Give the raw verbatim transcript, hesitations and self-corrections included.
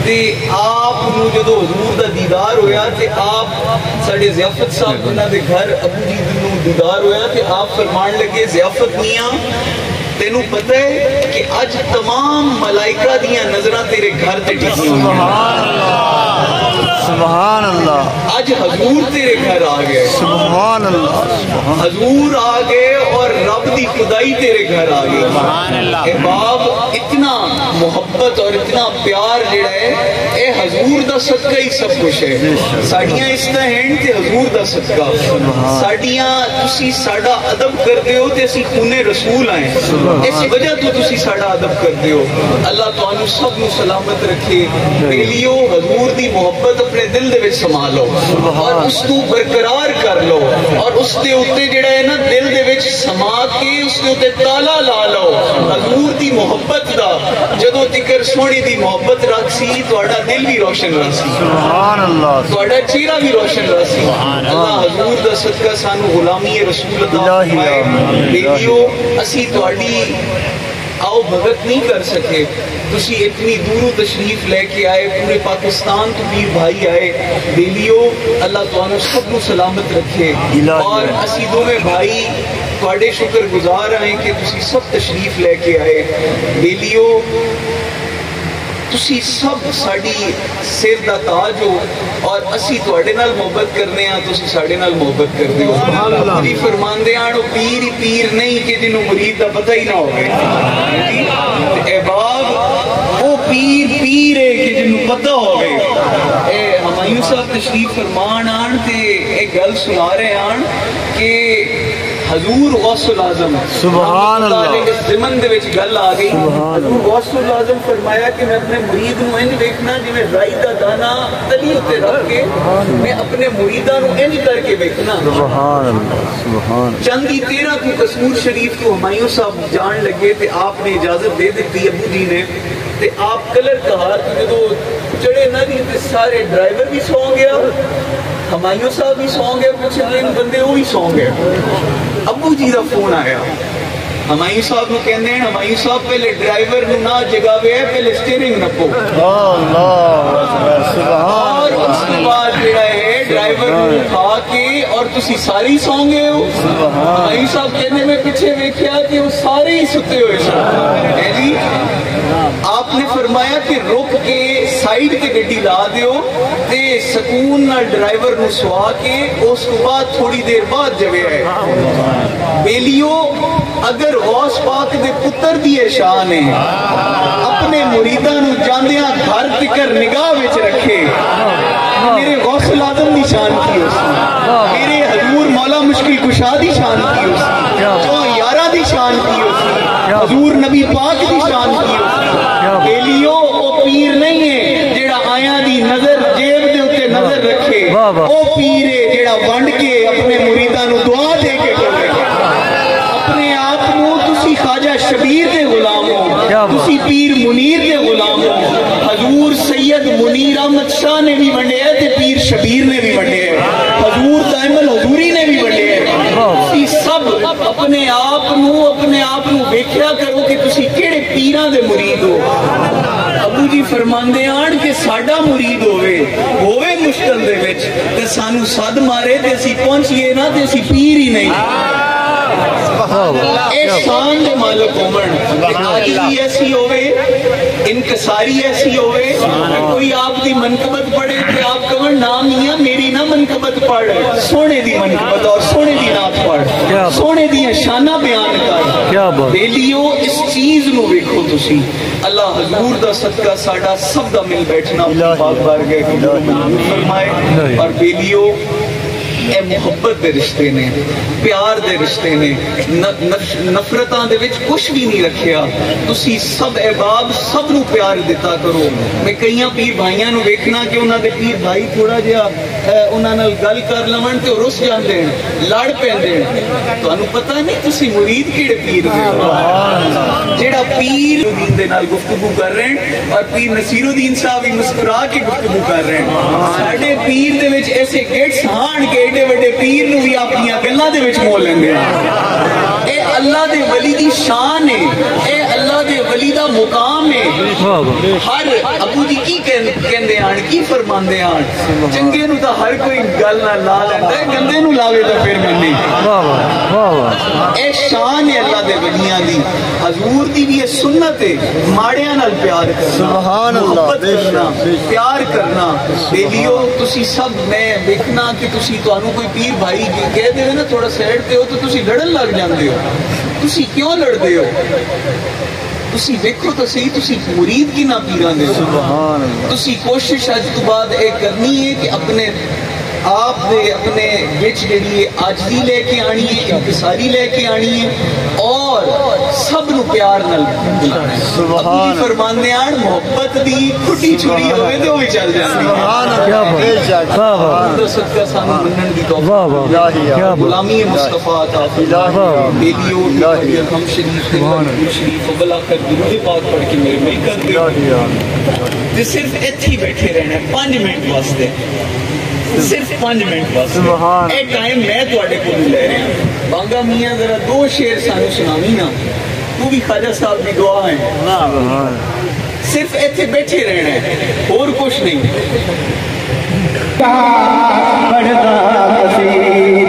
تے آپ نو جدو حضور دا دیدار ہویا تے آپ ساڑے ضیافت صاحب انہاں دے گھر ابو جی نو دیدار ہویا تے آپ فرمان لگے ضیافت میاں تینوں پتہ ہے کہ اج تمام ملائکہ دیاں نظرہ تیرے گھر تے ٹکی ہوئی سبحان اللہ آج حضور تیرے گھر آ گئے سبحان اللہ حضور آ گئے اور رب دی خدائی تیرے گھر آ گئی احباب اتنا محبت اور اتنا پیار جڑا ہے اے حضور دا صدقہ ہی سب کچھ ہے ساڑیاں اس طرح ہیں تے حضور دا صدقہ ساڑیاں تسی ساڑا ادب کر دے ہو تے اسی خون رسول آئیں اس وجہ تو تسی ساڑا ادب کر دے ہو اللہ تو انو سب نو سلامت رکھے بیلیو حضور دی محبت اپنے دل دے وچ سنبھالو اور اس کو برقرار کر لو اور اس دے اوتے جڑا ہے نا دل دے وچ سما کے اس دے اوتے تالا لا لو حضور دی محبت دا جدو تکر سونی دی محبت رکھ سی تہاڈا دل بھی روشن رہ سی سبحان اللہ تہاڈا چہرہ بھی روشن رہ سی اللہ حضور دا صدقہ سانو غلامی رسول عطا فرمائے بیٹیو اسی تہاڈی آؤ بھگت نہیں کر سکے تسی اتنی دوروں تشریف لے کے آئے پورے پاکستان تو پیر بھائی آئے بیلیو اللہ تعالیٰ سب کو سلامت رکھے اور اسی دو میں بھائی تواڈے شکر گزار آئیں کہ تسی سب تشریف لے کے آئے بیلیو تسی سب ساڑی سر دا تاج ہو اور اسی تواڈے نال محبت کرنے ہاں تسی ساڑے نال محبت کر دیو جی فرمان دے آنو پیر ہی پیر نہیں کہ جنہوں مرید دا پتہ ہی نہ ہوگئے احباب وہ پیر پیر ہے کہ جنہوں پتہ ہوگئے اے ہمایوں صاحب تشریف فرمان آن تے ایک گل سنا رہے آن کہ حضور غوث العظم سبحان اللہ اس زمن دے وچ گل آ گئی حضور غوث العظم فرمایا کہ میں اپنے مرید نو انج دیکھنا جویں رائی دا دانا تلی تے رکھ کے میں اپنے مریداں نو انج کر کے دیکھنا سبحان اللہ سبحان چند ہی تیرہ کو قصور شریف کو ہمایوں صاحب جان لگے تے آپ نے اجازت دے دیتی ابو جی نے تے آپ کلر کہا جدو چڑے نہ دی تے سارے ڈرائیور بھی سو گیا ہمایوں صاحب بھی سو گئے کچھ دن بندے وہ بھی سو گئے ابو جی دا فون آیا ہمایوں صاحب نو کہندے ہیں ہمایوں صاحب پہلے ڈرائیور نو نہ جگاوے ہے پہلے سٹیئرنگ نپو اللہ سبحان اور اس کے بعد جڑا ہے ڈرائیور نو اٹھا کے اور تسی ساری سو گئے ہو ہمایوں صاحب کہنے میں پیچھے ویکھیا کہ وہ سارے ہی ستے ہوئے سن ہے جی آپ نے فرمایا کہ رک کے سائیڈ تے گڈی لا دیو تے سکون نال ڈرائیور نو سوا کے اس کے بعد تھوڑی دیر بعد جوے ہے بیلیو اگر غوث پاک دے پتر دی شان ہے اپنے مریداں نو جاندیاں گھر تکر نگاہ وچ رکھے میرے غوث العظم دی شان کی اس میرے حضور مولا مشکل کشا دی شان کی اس جو یارہ دی شان کی اس حضور نبی پاک دی شان کی اس بیلیو او پیر نہیں ہے جیڑا آیاں دی نظر جیب دے اتے نظر رکھے او پیر ہے جیڑا ونڈ کے اپنے مریداں نو دعا دے کے کرے اپنے آپ نو تسی خواجہ شبیر دے غلام ہو تسی پیر منیر دے غلام ہو حضور سید منیر احمد شاہ نے بھی ونڈے ہے تے پیر شبیر نے بھی ونڈے ہے حضور دائم الحضوری نے بھی ونڈے ہے تسی سب اپنے آپ نو اپنے آپ نو ویکھیا کرو کہ تسی کیڑے پیراں دے مرید ہو ابو جی فرماندے آن کہ ساڈا مرید ہوئے ہوئے مشکل دے وچ تے سانو صد مارے تے اسی پہنچیے نا تے اسی پیر ہی نہیں اے شان دے مالک ہومن عاجزی ایسی ہوئے انکساری ایسی ہوئے کوئی آپ دی منقبت پڑھے کہ آپ کہن نام میاں میری نہ منقبت پڑھ سونے دی منقبت اور سونے دی نات پڑھ سونے دی شانہ بیان کر بیلیو اس چیز نو ویکھو تسی اللہ حضور دا صدقہ ساڈا سب دا مل بیٹھنا پاک بارگاہ قبول فرمائے اور بیلیو اے محبت دے رشتے نے پیار دے رشتے نے نفرتاں دے وچ کچھ بھی نہیں رکھیا تسی سب احباب سب نو پیار دیتا کرو میں کئیاں پیر بھائیاں نو ویکھنا کہ انہاں دے پیر بھائی تھوڑا جہا انہاں نال گل کر لون تے رس جاندے ہیں لڑ پیندے ہیں تانوں پتہ نہیں تسی مرید کیڑے پیر دے جیڑا پیر دین دے نال گفتگو کر رہے ہیں اور پیر نصیر الدین صاحب بھی مسکرا کے گفتگو کر رہے ہیں ساڈے پیر دے وچ ایسے گیٹس ہان کے بڑے بڑے پیر نو بھی اپنی گلاں دے وچ مول لیندے اے اللہ دے ولی دی شان ہے اے اللہ دے वली दा मुकाम है। हर अबू जी की कहंदे आन की फरमांदे आन चंगे नु तां हर कोई गल ना ला लैंदा है, गंदे नु लावे तां फिर मन्नी। ए शान है अल्लाह दे वलियां दी, हजूर दी भी ये सुन्नत है, माड़ियां नाल प्यार करना, सुभान अल्लाह, मोहब्बत करना, प्यार करना। बेलियो तुसी सब मैं देखना कि तुसी तुहानू कोई पीर भाई कह दे ना थोड़ा साइड ते हो तो तुसी लड़न लग जांदे हो। तुसी क्यों लड़दे हो? तुसी देखो तो सही, तुसी मुरीद की ना पीरां दे। सुभान अल्लाह। तुसी कोशिश अज तो बाद ये करनी है कि अपने आप दे अपने बिच जेहड़ी आजदी लेके आनी है, इंकिसारी लेके आनी है और सब नु प्यार नाल बुलाना है। सुभान अल्लाह। फरमांदे आन मोहब्बत दी खुटी छुरी होवे ते ओ भी चल जांदी है। सुभान अल्लाह, बेशक। वाह वाह, तो सदका सानू मनन दी तौफीक। वाह वाह, क्या गुलामी मुस्तफा अता फरमाए। बेलियो हम शरीफ के शरीफ बला कर दुरूद पाक पढ़ के मेरे मिल कर दियो ते सिर्फ इत्थे ही बैठे रहना पाँच मिनट वास्ते, सिर्फ पाँच मिनट वास्ते। ए टाइम मैं तुहाडे कोल ले रहा। बांगा मियां जरा दो शेर सानू सुनावी ना, तू भी ख्वाजा साहब की दुआ है। सिर्फ इत्थे बैठे रहना है और कुछ नहीं।